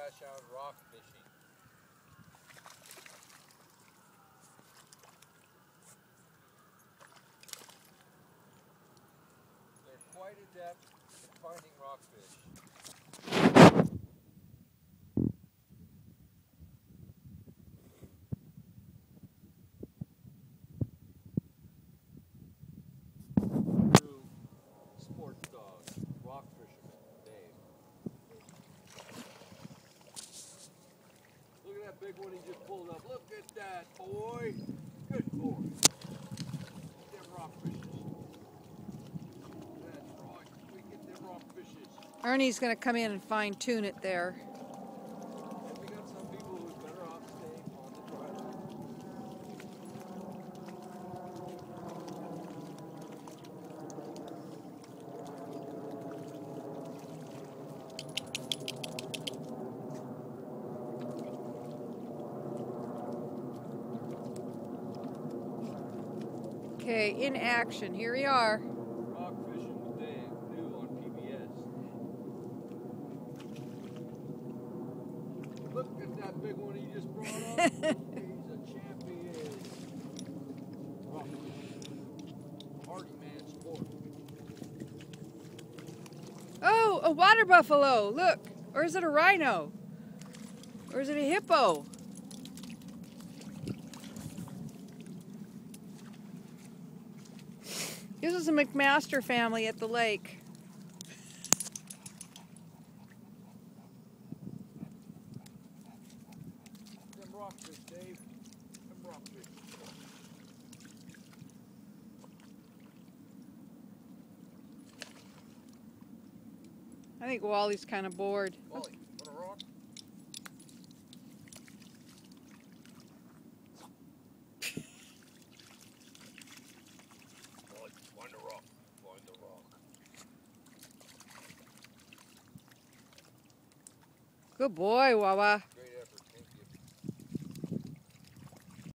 cash out rock fishing. They're quite adept at finding rockfish. Sports dog, rock fisherman, Dave. Look at that big one he just pulled up. Look at that, boy. Good boy. Them rockfishes. That's right. We get them rockfishes. Ernie's going to come in and fine-tune it there. And we got some people who's better off staying on the dry line. Okay, in action. Here we are. Rock fishing with Dave, new on PBS. Look at that big one he just brought up. He's a champion. Rock fishing. Hardy man sport. Oh, a water buffalo. Look. Or is it a rhino? Or is it a hippo? This is a McMaster family at the lake. Them rockfish, Dave. Them rockfish. I think Wally's kind of bored. Wally, want a rock? Wally, find a rock. Find the rock. Good boy, Wawa. Great